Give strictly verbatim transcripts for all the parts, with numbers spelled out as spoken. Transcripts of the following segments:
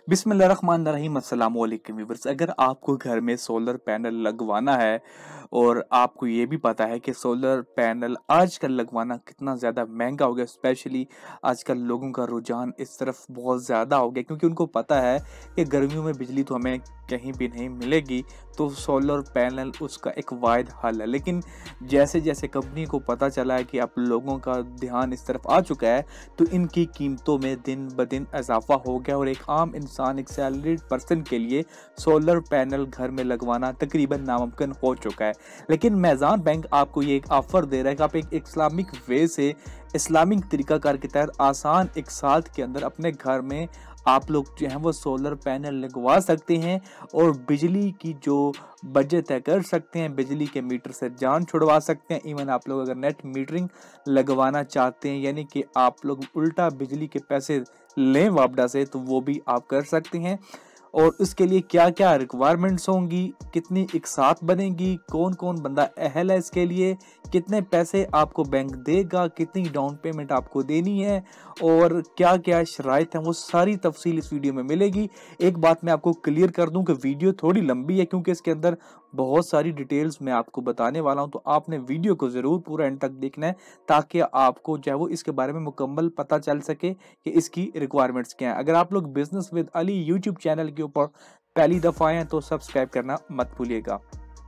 बिस्मिल्लाहिर्रहमानिर्रहीम अस्सलाम वालेकुम व्यूअर्स। अगर आपको घर में सोलर पैनल लगवाना है और आपको ये भी पता है कि सोलर पैनल आजकल लगवाना कितना ज़्यादा महंगा हो गया, स्पेशली आजकल लोगों का रुझान इस तरफ बहुत ज़्यादा हो गया क्योंकि उनको पता है कि गर्मियों में बिजली तो हमें कहीं भी नहीं मिलेगी, तो सोलर पैनल उसका एक वाहिद हल है। लेकिन जैसे जैसे कंपनी को पता चला है कि अब लोगों का ध्यान इस तरफ आ चुका है, तो इनकी कीमतों में दिन ब दिन इजाफा हो गया और एक आम इंसान, एक सैलरीड पर्सन के लिए सोलर पैनल घर में लगवाना तकरीबन नामुमकिन हो चुका है। लेकिन मेज़ान बैंक आपको ये एक ऑफर दे रहा है कि आप एक इस्लामिक वे से, इस्लामिक तरीकाकार के तहत आसान एक साल के अंदर अपने घर में आप लोग जो हैं वो सोलर पैनल लगवा सकते हैं और बिजली की जो बचत है कर सकते हैं, बिजली के मीटर से जान छुड़वा सकते हैं। इवन आप लोग अगर नेट मीटरिंग लगवाना चाहते हैं, यानी कि आप लोग उल्टा बिजली के पैसे लें वापडा से, तो वो भी आप कर सकते हैं। और इसके लिए क्या क्या रिक्वायरमेंट्स होंगी, कितनी एक साथ बनेगी, कौन कौन बंदा अहल है इसके लिए, कितने पैसे आपको बैंक देगा, कितनी डाउन पेमेंट आपको देनी है और क्या क्या शराइत हैं, वो सारी तफसील इस वीडियो में मिलेगी। एक बात मैं आपको क्लियर कर दूं कि वीडियो थोड़ी लंबी है क्योंकि इसके अंदर बहुत सारी डिटेल्स मैं आपको बताने वाला हूं, तो आपने वीडियो को ज़रूर पूरा एंड तक देखना है ताकि आपको जो है वो इसके बारे में मुकम्मल पता चल सके कि इसकी रिक्वायरमेंट्स क्या हैं। अगर आप लोग business with Ali YouTube channel के ऊपर पहली दफ़ा आए हैं तो सब्सक्राइब करना मत भूलिएगा।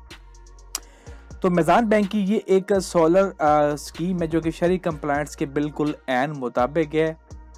तो मेज़ान बैंक की ये एक सोलर स्कीम है जो कि शरी कंप्लायंस के बिल्कुल ऐन मुताबिक है।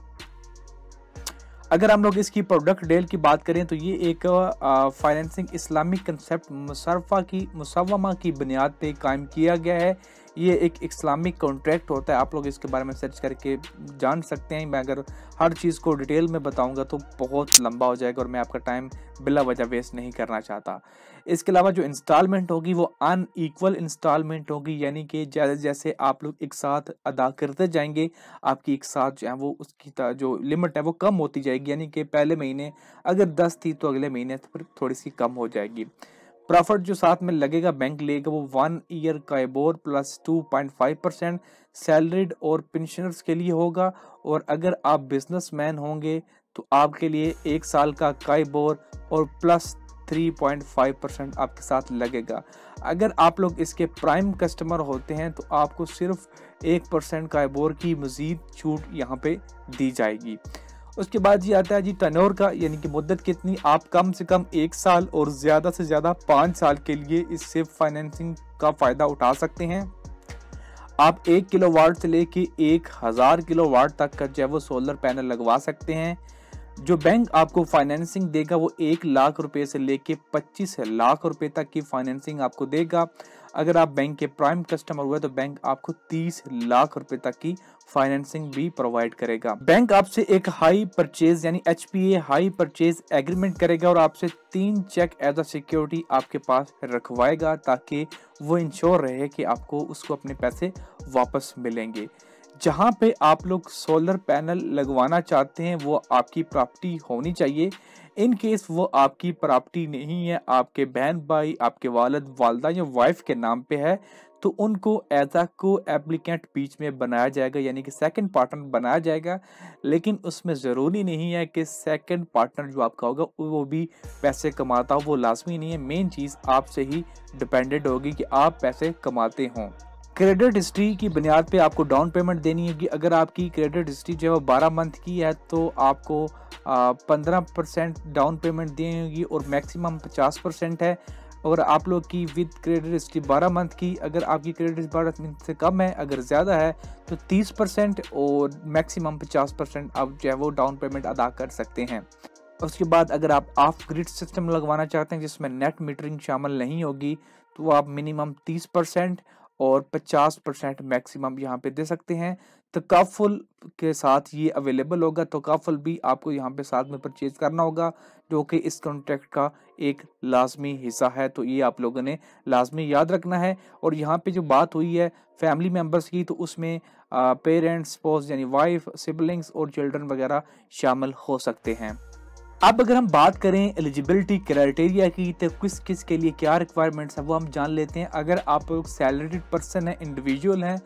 अगर हम लोग इसकी प्रोडक्ट डील की बात करें तो ये एक फाइनेंसिंग इस्लामिक कंसेप्ट मुसरफा की मुसव्वमा की बुनियाद पे कायम किया गया है। ये एक इस्लामिक कॉन्ट्रैक्ट होता है, आप लोग इसके बारे में सर्च करके जान सकते हैं। मैं अगर हर चीज़ को डिटेल में बताऊंगा तो बहुत लंबा हो जाएगा और मैं आपका टाइम बिला वजह वेस्ट नहीं करना चाहता। इसके अलावा जो इंस्टॉलमेंट होगी वो अनइक्वल इंस्टॉलमेंट होगी, यानी कि जैसे जैसे आप लोग एक साथ अदा करते जाएंगे आपकी एक साथ जो है वो उसकी जो लिमिट है वो कम होती जाएगी, यानी कि पहले महीने अगर दस थी तो अगले महीने फिर थोड़ी सी कम हो जाएगी। प्रॉफिट जो साथ में लगेगा बैंक लेगा वो one year KIBOR plus two point five percent salaried और पेंशनर्स के लिए होगा, और अगर आप बिजनेसमैन होंगे तो आपके लिए एक साल का काइबोर और plus three point five percent आपके साथ लगेगा। अगर आप लोग इसके प्राइम कस्टमर होते हैं तो आपको सिर्फ एक परसेंट काइबोर की मजीद छूट यहाँ पे दी जाएगी। उसके बाद ये आता है जी टर्नओवर का, यानी कि मुद्दत कितनी, आप कम से कम एक साल और ज़्यादा से ज़्यादा पाँच साल के लिए इससे फाइनेंसिंग का फ़ायदा उठा सकते हैं। आप एक किलो वाट से लेके एक हज़ार किलो वाट तक का जो है वो सोलर पैनल लगवा सकते हैं। जो बैंक आपको फाइनेंसिंग देगा वो एक लाख रुपए से लेके पच्चीस लाख रुपए तक की फाइनेंसिंग आपको देगा। अगर आप बैंक के प्राइम कस्टमर हुए तो बैंक आपको तीस लाख रुपए तक की फाइनेंसिंग भी प्रोवाइड करेगा। बैंक आपसे एक हाई परचेज यानी H P A hire purchase agreement करेगा और आपसे तीन चेक एज अ सिक्योरिटी आपके पास रखवाएगा ताकि वो इंश्योर रहे कि आपको उसको अपने पैसे वापस मिलेंगे। जहाँ पे आप लोग सोलर पैनल लगवाना चाहते हैं वो आपकी प्रॉपर्टी होनी चाहिए। इन केस वो आपकी प्रॉपर्टी नहीं है, आपके बहन भाई, आपके वालिद वालदा या वाइफ के नाम पे है, तो उनको एज अ को एप्लीकेंट बीच में बनाया जाएगा, यानी कि सेकंड पार्टनर बनाया जाएगा। लेकिन उसमें ज़रूरी नहीं है कि सेकंड पार्टनर जो आपका होगा वो भी पैसे कमाता हो, वो लाजमी नहीं है। मेन चीज़ आपसे ही डिपेंडेंट होगी कि आप पैसे कमाते हों। क्रेडिट हिस्ट्री की बुनियाद पे आपको डाउन पेमेंट देनी होगी। अगर आपकी क्रेडिट हिस्ट्री जो है बारह मंथ की है तो आपको पंद्रह परसेंट डाउन पेमेंट देनी होगी और मैक्सिमम पचास परसेंट है। और आप लोग की विद क्रेडिट हिस्ट्री बारह मंथ की, अगर आपकी क्रेडिट हिस्ट्री बारह मंथ से कम है, अगर ज़्यादा है तो तीस परसेंट और मैक्सिमम पचास परसेंट आप जो है वो डाउन पेमेंट अदा कर सकते हैं। उसके बाद अगर आप ऑफ ग्रिड सिस्टम लगवाना चाहते हैं जिसमें नेट मीटरिंग शामिल नहीं होगी तो आप मिनिमम तीस परसेंट और पचास परसेंट मैक्सिमम यहाँ पे दे सकते हैं। तकाफुल के साथ ये अवेलेबल होगा, तकाफुल भी आपको यहाँ पे साथ में परचेज करना होगा जो कि इस कॉन्ट्रैक्ट का एक लाजमी हिस्सा है, तो ये आप लोगों ने लाजमी याद रखना है। और यहाँ पे जो बात हुई है फैमिली मेम्बर्स की, तो उसमें पेरेंट्स, स्पाउस यानी वाइफ, सिबलिंग्स और चिल्ड्रन वगैरह शामिल हो सकते हैं। अब अगर हम बात करें एलिजिबिलिटी क्राइटेरिया की तो किस किस के लिए क्या रिक्वायरमेंट्स है वो हम जान लेते हैं। अगर आप लोग सैलरीड पर्सन है, इंडिविजुअल हैं,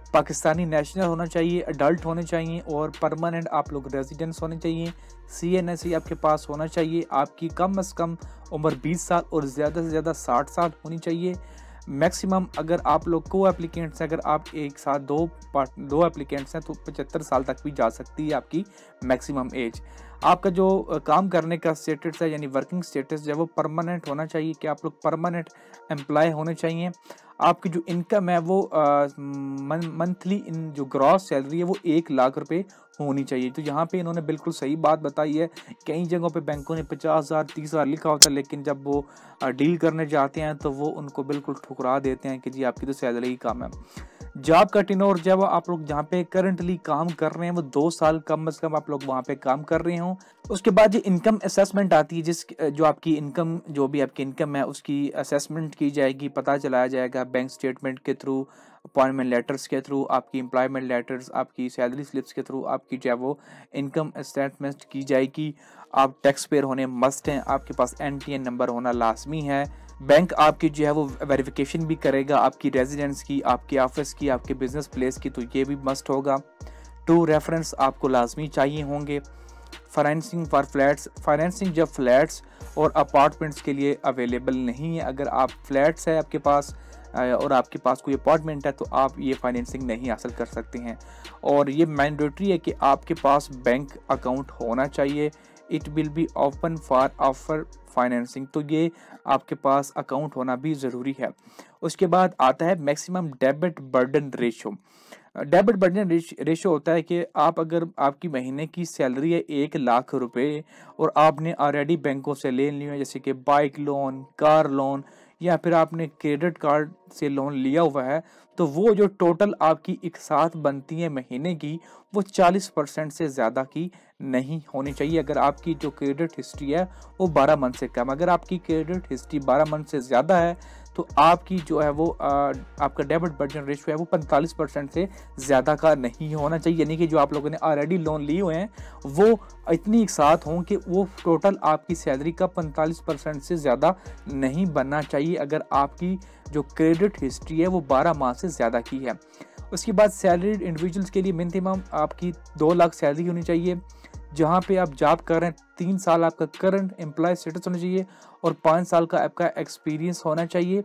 पाकिस्तानी नेशनल होना चाहिए, अडल्ट होने चाहिए और परमानेंट आप लोग रेजिडेंस होने चाहिए। सी एन एस ई आपके पास होना चाहिए। आपकी कम अज़ कम उम्र बीस साल और ज़्यादा से ज़्यादा साठ साल होनी चाहिए। मैक्सिमम अगर आप लोग को एप्लीकेंट्स हैं, अगर आप एक साथ दो पार्ट दो एप्लीकेंट्स हैं तो पचहत्तर साल तक भी जा सकती है आपकी मैक्सिमम एज। आपका जो काम करने का स्टेटस है यानी वर्किंग स्टेटस जो है वो परमानेंट होना चाहिए कि आप लोग परमानेंट एम्प्लॉय होने चाहिए। आपकी जो इनकम है वो मंथली इन जो ग्रॉस सैलरी है वो एक लाख रुपए होनी चाहिए। तो यहाँ पे इन्होंने बिल्कुल सही बात बताई है। कई जगहों पे बैंकों ने पचास हज़ार तीस हज़ार लिखा होता है, लेकिन जब वो डील करने जाते हैं तो वो उनको बिल्कुल ठुकरा देते हैं कि जी आपकी तो सैलरी ही कम है। जॉब का टेन्योर जब आप लोग जहाँ पे करंटली काम कर रहे हैं वो दो साल कम अज़ कम आप लोग वहाँ पे काम कर रहे हो। उसके बाद ये इनकम असेसमेंट आती है, जिस जो आपकी इनकम जो भी आपकी इनकम है उसकी असेसमेंट की जाएगी, पता चलाया जाएगा बैंक स्टेटमेंट के थ्रू, अपॉइंटमेंट लेटर्स के थ्रू, आपकी एम्प्लॉयमेंट लेटर्स, आपकी सैलरी स्लिप्स के थ्रू आपकी जो है वो इनकम स्टेटमेंट की जाएगी। आप टैक्स पेयर होने मस्ट हैं, आपके पास एन टी एन नंबर होना लाजमी है। बैंक आपकी जो है वो वेरिफिकेशन भी करेगा आपकी रेजिडेंस की, आपके ऑफिस की, आपके बिजनेस प्लेस की, तो ये भी मस्ट होगा। टू रेफरेंस आपको लाजमी चाहिए होंगे। फाइनेंसिंग फॉर फ्लैट्स, फाइनेंसिंग जब फ्लैट्स और अपार्टमेंट्स के लिए अवेलेबल नहीं है, अगर आप फ्लैट्स है आपके पास और आपके पास कोई अपार्टमेंट है तो आप ये फाइनेंसिंग नहीं हासिल कर सकते हैं। और ये मैंडेटरी है कि आपके पास बैंक अकाउंट होना चाहिए। It will be open for offer financing, तो ये आपके पास अकाउंट होना भी ज़रूरी है। उसके बाद आता है maximum debit burden ratio. Debit burden ratio होता है कि आप अगर आपकी महीने की सैलरी है एक लाख रुपए और आपने ऑलरेडी बैंकों से ले लिया है, जैसे कि बाइक लोन, कार लोन या फिर आपने क्रेडिट कार्ड से लोन लिया हुआ है, तो वो जो टोटल आपकी एक साथ बनती है महीने की वो चालीस परसेंट से ज़्यादा की नहीं होनी चाहिए। अगर आपकी जो क्रेडिट हिस्ट्री है वो बारह मंथ से कम, अगर आपकी क्रेडिट हिस्ट्री बारह मंथ से ज़्यादा है तो आपकी जो है वो आ, आपका डेबिट बर्डन रेशियो है वो पैंतालीस परसेंट से ज़्यादा का नहीं होना चाहिए। यानी कि जो आप लोगों ने ऑलरेडी लोन लिए हुए हैं वो इतनी एक साथ हों कि वो टोटल आपकी सैलरी का पैंतालीस परसेंट से ज़्यादा नहीं बनना चाहिए अगर आपकी जो क्रेडिट हिस्ट्री है वो बारह माह से ज़्यादा की है। उसके बाद सैलरीड इंडिविजुअल्स के लिए मिनिमम आपकी दो लाख सैलरी होनी चाहिए। जहाँ पे आप जॉब कर रहे हैं तीन साल आपका करंट एम्प्लॉय स्टेटस होना चाहिए और पाँच साल का आपका एक्सपीरियंस होना चाहिए।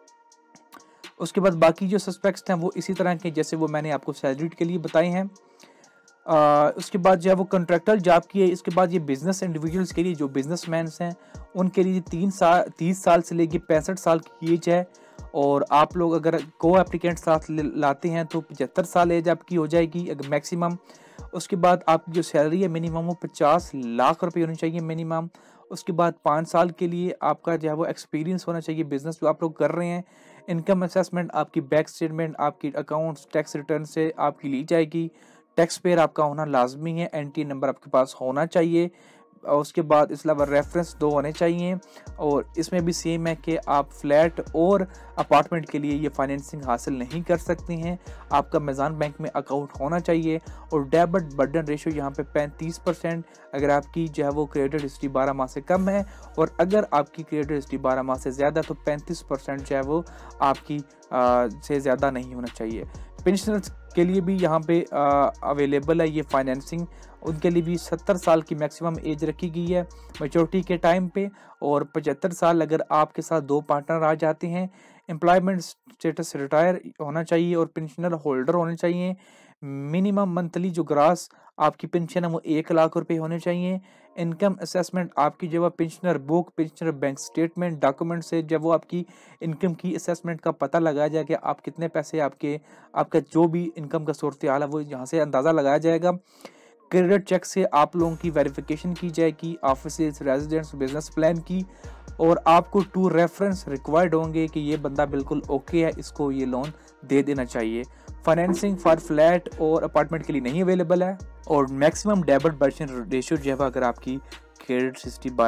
उसके बाद बाकी जो सस्पेक्ट्स हैं वो इसी तरह के जैसे वो मैंने आपको सैलरीड के लिए बताए हैं। आ, उसके बाद जो है वो कॉन्ट्रैक्टर जॉब की है। इसके बाद ये बिजनेस इंडिविजुअल्स के लिए जो बिजनेसमैन हैं उनके लिए तीन साल तीस साल से लेकर पैंसठ साल की एज है। और आप लोग अगर को एप्लीकेंट साथ लाते हैं तो पचहत्तर साल एज आपकी हो जाएगी अगर मैक्सिमम। उसके बाद आपकी जो सैलरी है मिनिमम वो पचास लाख रुपए होनी चाहिए मिनिमम। उसके बाद पाँच साल के लिए आपका जो है वो एक्सपीरियंस होना चाहिए बिजनेस जो आप लोग कर रहे हैं। इनकम असेसमेंट आपकी बैंक स्टेटमेंट, आपकी अकाउंट्स, टैक्स रिटर्न से आपकी ली जाएगी। टैक्स पेयर आपका होना लाजमी है, एन टी नंबर आपके पास होना चाहिए। और उसके बाद इस अलावा रेफरेंस दो होने चाहिए। और इसमें भी सेम है कि आप फ्लैट और अपार्टमेंट के लिए ये फाइनेंसिंग हासिल नहीं कर सकते हैं। आपका मैज़ान बैंक में अकाउंट होना चाहिए। और डेबिट बर्डन रेशियो यहाँ पे पैंतीस परसेंट अगर आपकी जो है वो क्रेडिट हिस्ट्री बारह माह से कम है, और अगर आपकी क्रेडिट हिस्ट्री बारह माह से ज़्यादा तो पैंतीस परसेंट जो है वो आपकी आ, से ज़्यादा नहीं होना चाहिए। पेंशनर्स के लिए भी यहाँ पे अवेलेबल है ये फाइनेंसिंग। उनके लिए भी सत्तर साल की मैक्सिमम एज रखी गई है मैच्योरिटी के टाइम पे, और पचहत्तर साल अगर आपके साथ दो पार्टनर आ जाते हैं। एम्प्लॉयमेंट स्टेटस रिटायर होना चाहिए और पेंशनर होल्डर होने चाहिए। मिनिमम मंथली जो ग्रास आपकी पेंशन है वो एक लाख रुपए होने चाहिए। इनकम असेसमेंट आपकी जब pensioner book, pensioner bank statement, document से जब वो आपकी इनकम की असेसमेंट का पता लगाया जाए कि आप कितने पैसे आपके आपका जो भी इनकम का सूरत हाल है वो यहाँ से अंदाज़ा लगाया जाएगा। क्रेडिट चेक से आप लोगों की वेरिफिकेशन की जाएगी, ऑफिस, रेजिडेंस, बिजनेस प्लान की, और आपको टू रेफरेंस रिक्वायर्ड होंगे कि ये बंदा बिल्कुल ओके है, इसको ये लोन दे देना चाहिए। फाइनेंसिंग फॉर फ्लैट और अपार्टमेंट के लिए नहीं अवेलेबल है। और मैक्सिमम डेबिट बर्डन रेशियो जो है अगर आपकी क्रेडिट हिस्ट्री बारह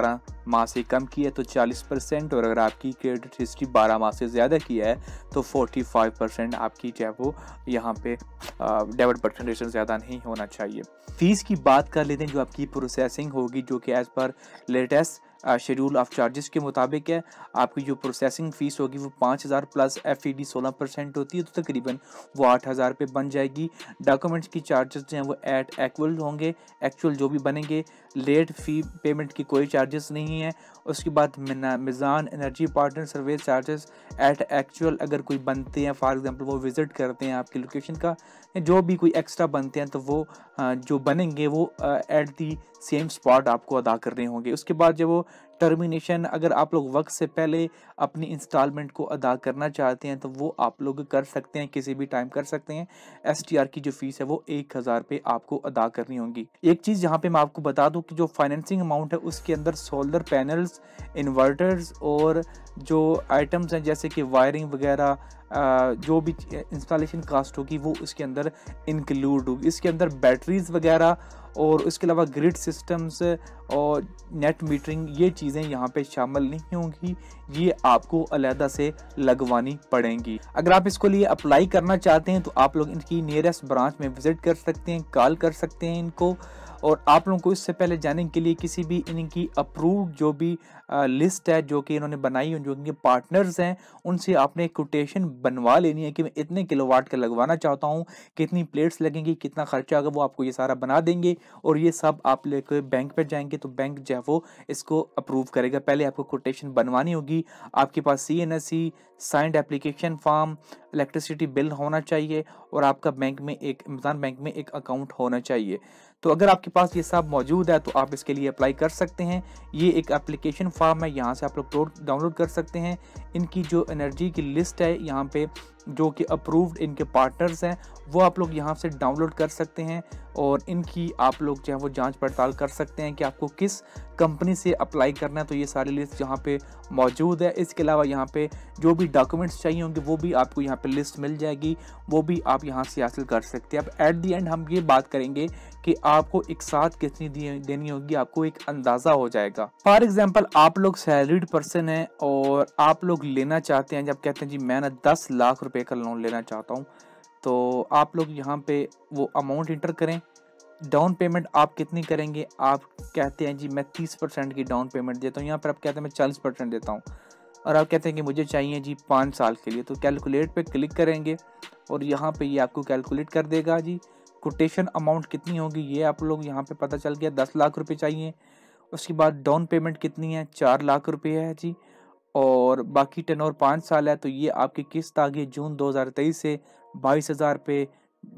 माह से कम की है तो चालीस परसेंट, और अगर आपकी क्रेडिट हिस्ट्री बारह माह से ज़्यादा की है तो पैंतालीस परसेंट आपकी जो है वो यहाँ पे डेबिट परसेंटेज से ज़्यादा नहीं होना चाहिए। फ़ीस की बात कर लेते हैं जो आपकी प्रोसेसिंग होगी, जो कि as per latest schedule of charges के मुताबिक है। आपकी जो प्रोसेसिंग फ़ीस होगी वो पाँच हज़ार प्लस एफ ई डी सोलह परसेंट होती है, तो तकरीबन वो आठ हज़ार रुपये बन जाएगी। डॉक्यूमेंट्स की चार्जेस जो हैं वो एट एक्वल होंगे, एक्चुअल जो भी बनेंगे। लेट फ़ी पेमेंट की कोई चार्जेस नहीं है। उसके बाद Meezan energy partner service charges at actual अगर कोई बनते हैं, फॉर एग्जांपल वो विज़िट करते हैं आपकी लोकेशन का, जो भी कोई एक्स्ट्रा बनते हैं तो वो जो बनेंगे वो एट दी सेम स्पॉट आपको अदा करने होंगे। उसके बाद जब वो टर्मिनेशन, अगर आप लोग वक्त से पहले अपनी इंस्टॉलमेंट को अदा करना चाहते हैं तो वो आप लोग कर सकते हैं, किसी भी टाइम कर सकते हैं। एस टी आर की जो फीस है वो एक हज़ार रुपये आपको अदा करनी होगी। एक चीज़ यहाँ पे मैं आपको बता दूं कि जो फाइनेंसिंग अमाउंट है उसके अंदर सोलर पैनल्स, इन्वर्टर्स और जो आइटम्स हैं जैसे कि वायरिंग वगैरह, जो भी इंस्टॉलेशन कास्ट होगी वो इसके अंदर इंक्लूड होगी। इसके अंदर बैटरीज वगैरह और उसके अलावा ग्रिड सिस्टम्स और नेट मीटरिंग, ये चीज़ें यहाँ पे शामिल नहीं होंगी, ये आपको अलहदा से लगवानी पड़ेंगी। अगर आप इसको लिए अप्लाई करना चाहते हैं तो आप लोग इनकी नियरेस्ट ब्रांच में विजिट कर सकते हैं, कॉल कर सकते हैं इनको। और आप लोगों को इससे पहले जाने के लिए किसी भी इनकी अप्रूव्ड जो भी आ, लिस्ट है जो कि इन्होंने बनाई है, जो इनके पार्टनर्स हैं, उनसे आपने कोटेशन बनवा लेनी है कि मैं इतने किलोवाट का लगवाना चाहता हूँ, कितनी प्लेट्स लगेंगी, कितना खर्चा आएगा, वो आपको ये सारा बना देंगे। और ये सब आप लेकर बैंक पे जाएंगे तो बैंक जो है वो इसको अप्रूव करेगा। पहले आपको कोटेशन बनवानी होगी, आपके पास C N S C signed application form, electricity bill होना चाहिए और आपका बैंक में एक अमेज़न बैंक में एक अकाउंट होना चाहिए। तो अगर आपके पास ये सब मौजूद है तो आप इसके लिए अप्लाई कर सकते हैं। ये एक एप्लीकेशन फॉर्म है, यहाँ से आप लोग डाउनलोड कर सकते हैं। इनकी जो एनर्जी की लिस्ट है यहाँ पे जो कि अप्रूव्ड इनके पार्टनर्स हैं वो आप लोग यहाँ से डाउनलोड कर सकते हैं और इनकी आप लोग जो है वो जांच पड़ताल कर सकते हैं कि आपको किस कंपनी से अप्लाई करना है। तो ये सारी लिस्ट यहाँ पे मौजूद है। इसके अलावा यहाँ पे जो भी डॉक्यूमेंट्स चाहिए होंगे वो भी आपको यहाँ पे लिस्ट मिल जाएगी, वो भी आप यहाँ से हासिल कर सकते हैं। अब एट दी एंड हम ये बात करेंगे कि आपको एक साथ कितनी देनी होगी, आपको एक अंदाज़ा हो जाएगा। फॉर एग्जाम्पल आप लोग सैलरीड पर्सन हैं और आप लोग लेना चाहते हैं, जब कहते हैं जी मैं ना दस लाख रुपए का लोन लेना चाहता हूँ, तो आप लोग यहाँ पे वो अमाउंट इंटर करें। डाउन पेमेंट आप कितनी करेंगे, आप कहते हैं जी मैं तीस परसेंट की डाउन पेमेंट देता हूँ, यहाँ पर आप कहते हैं मैं चालीस परसेंट देता हूँ, और आप कहते हैं कि मुझे चाहिए जी पाँच साल के लिए। तो कैलकुलेट पे क्लिक करेंगे और यहाँ पे ये आपको कैलकुलेट कर देगा जी कोटेशन अमाउंट कितनी होगी, ये आप लोग यहाँ पे पता चल गया दस लाख रुपए चाहिए। उसके बाद डाउन पेमेंट कितनी है, चार लाख रुपए है जी, और बाकी टेनोर पाँच साल है। तो ये आपकी किस्त आ गई जून दो हज़ार तेईस से बाईस हज़ार रुपये,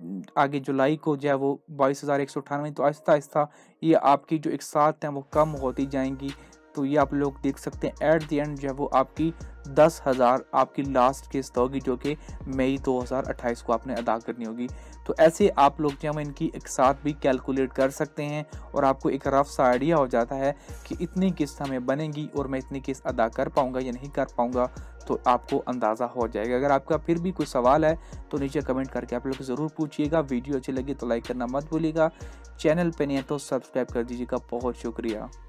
आगे जुलाई को जो है वो बाईस हज़ार एक सौ अठानवे। तो आहिस्ता आहिस्ता ये आपकी जो एक साथ हैं वो कम होती जाएंगी। तो ये आप लोग देख सकते हैं एट द एंड जो है वो आपकी दस हज़ार आपकी लास्ट किस्त होगी, जो कि मई दो हज़ार अट्ठाईस को आपने अदा करनी होगी। तो ऐसे आप लोग जो है इनकी एक साथ भी कैलकुलेट कर सकते हैं और आपको एक रफ सा आइडिया हो जाता है कि इतनी किस्त हमें बनेगी और मैं इतनी किस्त अदा कर पाऊँगा या नहीं कर पाऊँगा, तो आपको अंदाज़ा हो जाएगा। अगर आपका फिर भी कोई सवाल है तो नीचे कमेंट करके आप लोग ज़रूर पूछिएगा। वीडियो अच्छी लगी तो लाइक करना मत भूलिएगा, चैनल पे नहीं है तो सब्सक्राइब कर दीजिएगा। बहुत शुक्रिया।